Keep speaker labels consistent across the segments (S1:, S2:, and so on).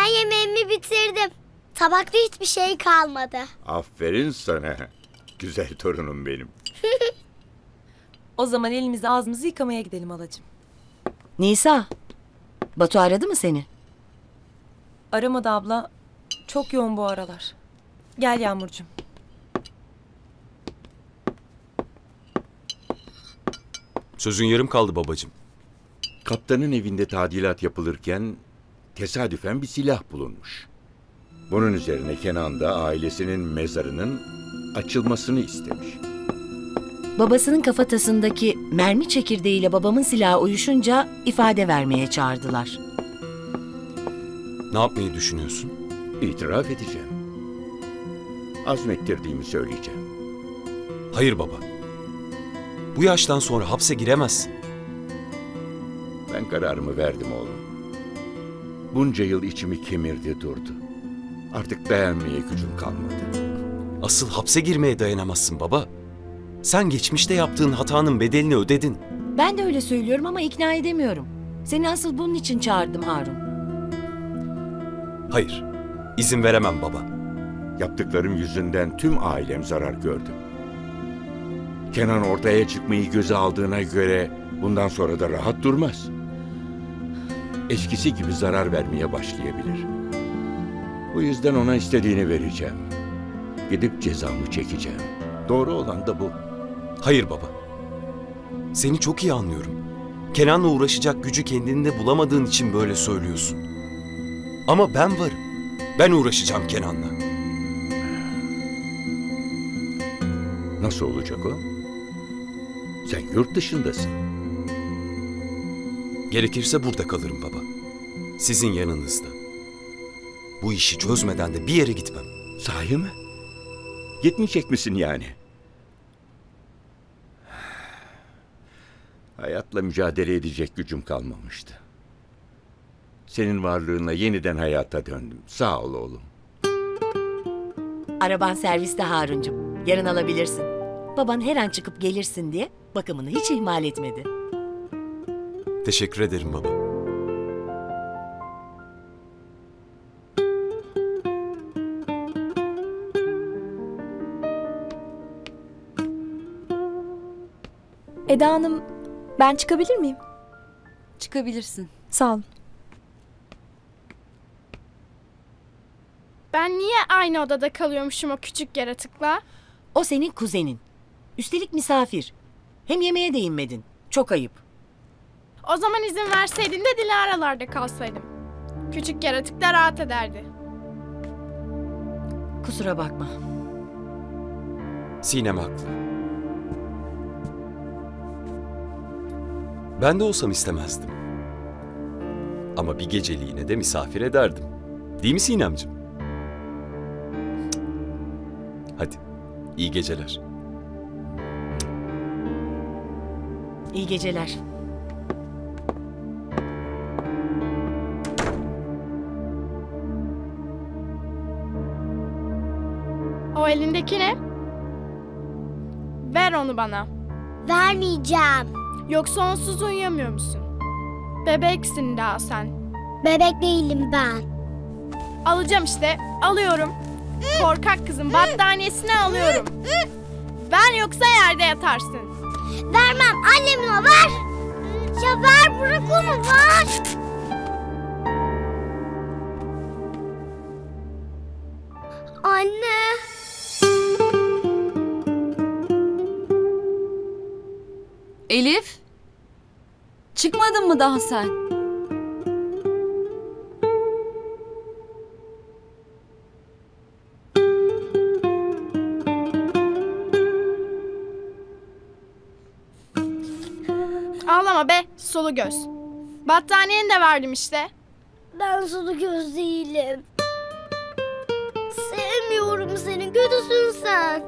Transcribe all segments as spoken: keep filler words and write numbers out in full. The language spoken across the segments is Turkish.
S1: yemeğimi bitirdim. Tabakta hiçbir şey kalmadı.
S2: Aferin sana. Güzel torunum benim.
S3: O zaman elimizi ağzımızı yıkamaya gidelim halacığım.
S4: Nisa, Batu aradı mı seni?
S3: Aramadı abla. Çok yoğun bu aralar. Gel Yağmurcuğum.
S5: Sözün yarım kaldı babacığım.
S2: Kaptanın evinde tadilat yapılırken tesadüfen bir silah bulunmuş. Bunun üzerine Kenan da ailesinin mezarının açılmasını istemiş.
S4: Babasının kafatasındaki mermi çekirdeğiyle babamın silahı uyuşunca ifade vermeye çağırdılar.
S5: Ne yapmayı düşünüyorsun?
S2: İtiraf edeceğim. Azmettirdiğimi söyleyeceğim.
S5: Hayır baba. Bu yaştan sonra hapse giremezsin.
S2: Ben kararımı verdim oğlum. Bunca yıl içimi kemirdi durdu. Artık dayanmaya gücüm kalmadı.
S5: Asıl hapse girmeye dayanamazsın baba. Sen geçmişte yaptığın hatanın bedelini ödedin.
S4: Ben de öyle söylüyorum ama ikna edemiyorum. Seni asıl bunun için çağırdım Harun.
S5: Hayır, izin veremem baba.
S2: Yaptıklarım yüzünden tüm ailem zarar gördü. Kenan ortaya çıkmayı göze aldığına göre bundan sonra da rahat durmaz. Eskisi gibi zarar vermeye başlayabilir. Bu yüzden ona istediğini vereceğim. Gidip cezamı çekeceğim. Doğru olan da bu.
S5: Hayır baba. Seni çok iyi anlıyorum. Kenan'la uğraşacak gücü kendinde bulamadığın için böyle söylüyorsun. Ama ben varım. Ben uğraşacağım Kenan'la.
S2: Nasıl olacak o? Sen yurt dışındasın.
S5: Gerekirse burada kalırım baba. Sizin yanınızda. Bu işi çözmeden de bir yere gitmem.
S2: Sahi mi? Gitmeyecek misin yani? Hayatla mücadele edecek gücüm kalmamıştı. Senin varlığınla yeniden hayata döndüm. Sağ ol oğlum.
S4: Araban serviste Haruncuğum. Yarın alabilirsin. Baban her an çıkıp gelirsin diye bakımını hiç ihmal etmedi.
S5: Teşekkür ederim baba.
S6: Eda Hanım, ben çıkabilir miyim?
S3: Çıkabilirsin.
S6: Sağ olun.
S7: Ben niye aynı odada kalıyormuşum o küçük yaratıkla?
S4: O senin kuzenin. Üstelik misafir. Hem yemeğe de inmedin. Çok ayıp.
S7: O zaman izin verseydin de Dilara'larda kalsaydım. Küçük yaratık da rahat ederdi.
S4: Kusura bakma.
S5: Sinem haklı. Ben de olsam istemezdim. Ama bir geceliğine de misafir ederdim. Değil mi Sinemciğim? Hadi, iyi geceler.
S4: İyi geceler.
S7: O elindeki ne? Ver onu bana.
S1: Vermeyeceğim.
S7: Yoksa onsuz uyuyamıyor musun? Bebeksin daha sen.
S1: Bebek değilim ben.
S7: Alacağım işte. Alıyorum. Korkak kızım, battaniyesini alıyorum. Ver yoksa yerde yatarsın.
S1: Vermem. Annemin o, ver. Ya ver, bırak onu, ver. Anne.
S3: Elif. Çıkmadın mı daha sen?
S7: Ağlama be, sulu göz. Battaniyeni de verdim işte.
S1: Ben sulu göz değilim. Sevmiyorum seni. Kötüsün sen.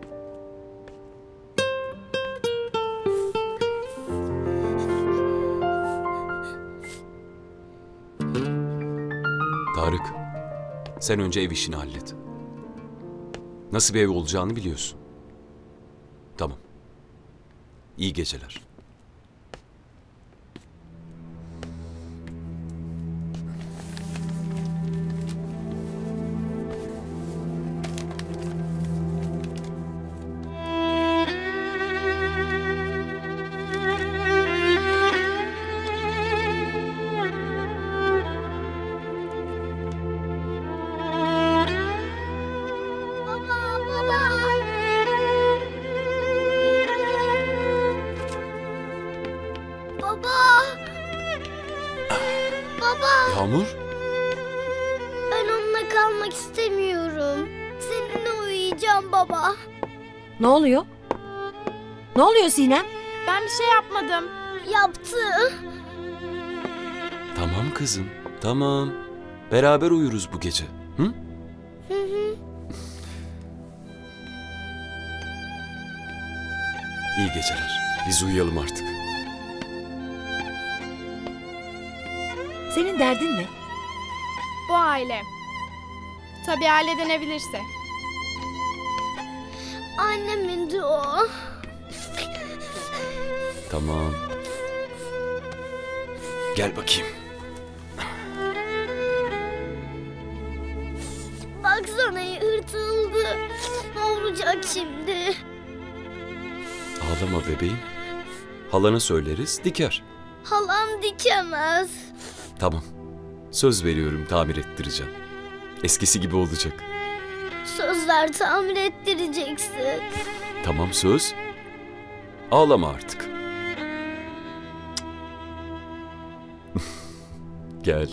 S5: Tarık, sen önce ev işini hallet. Nasıl bir ev olacağını biliyorsun. Tamam. İyi geceler. Yağmur?
S1: Ben onunla kalmak istemiyorum. Seninle uyuyacağım baba.
S4: Ne oluyor? Ne oluyor Sinem?
S7: Ben bir şey yapmadım.
S1: Yaptı.
S5: Tamam kızım, tamam. Beraber uyuruz bu gece. Hı?
S1: Hı hı.
S5: İyi geceler. Biz uyuyalım artık.
S4: Senin derdin ne?
S7: Bu aile. Tabii aile denebilirse.
S1: Annemin de o.
S5: Tamam. Gel bakayım.
S1: Baksana yırtıldı. Ne olacak şimdi?
S5: Ağlama bebeğim. Halana söyleriz, diker.
S1: Halam dikemez.
S5: Tamam. Söz veriyorum, tamir ettireceğim. Eskisi gibi olacak.
S1: Sözler tamir ettireceksin.
S5: Tamam söz. Ağlama artık. Gel.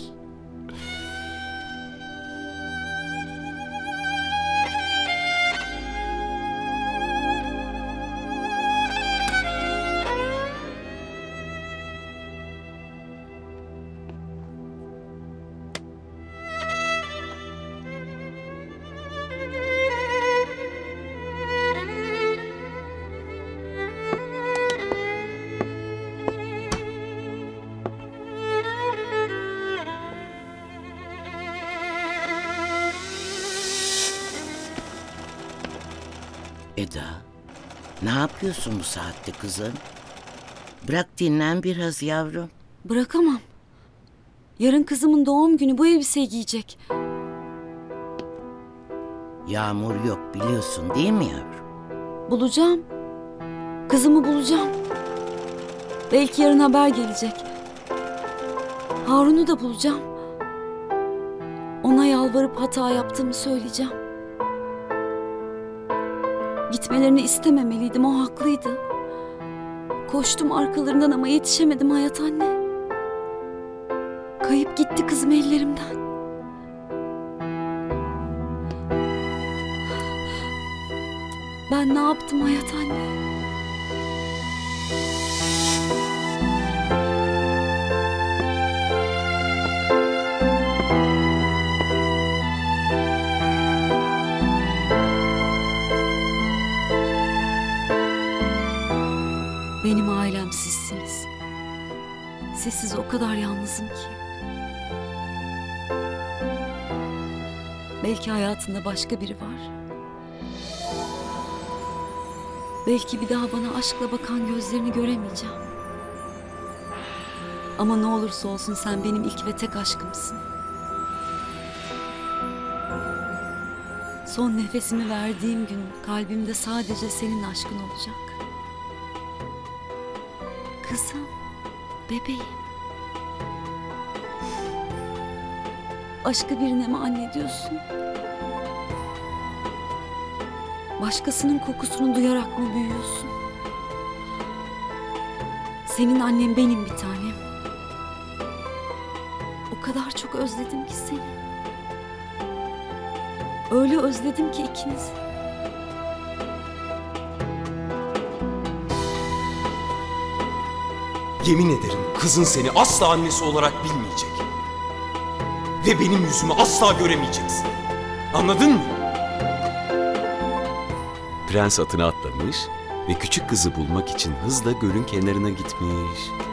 S8: Eda, ne yapıyorsun bu saatte kızım? Bırak dinlen biraz yavrum.
S9: Bırakamam. Yarın kızımın doğum günü, bu elbiseyi giyecek.
S8: Yağmur yok biliyorsun değil mi yavrum?
S9: Bulacağım. Kızımı bulacağım. Belki yarın haber gelecek. Harun'u da bulacağım. Ona yalvarıp hata yaptığımı söyleyeceğim. Gitmelerini istememeliydim, o haklıydı. Koştum arkalarından ama yetişemedim Hayat anne. Kayıp gitti kızım ellerimden. Ben ne yaptım Hayat anne? Benim ailem sizsiniz. Sizsiz o kadar yalnızım ki. Belki hayatında başka biri var. Belki bir daha bana aşkla bakan gözlerini göremeyeceğim. Ama ne olursa olsun sen benim ilk ve tek aşkımsın. Son nefesimi verdiğim gün kalbimde sadece senin aşkın olacak. Kızım, bebeğim. Başka birine mi anne diyorsun? Başkasının kokusunu duyarak mı büyüyorsun? Senin annen benim bir tanem. O kadar çok özledim ki seni. Öyle özledim ki ikinizi.
S5: Yemin ederim kızın seni asla annesi olarak bilmeyecek. Ve benim yüzümü asla göremeyeceksin. Anladın mı? Prens atına atlamış ve küçük kızı bulmak için hızla gölün kenarına gitmiş.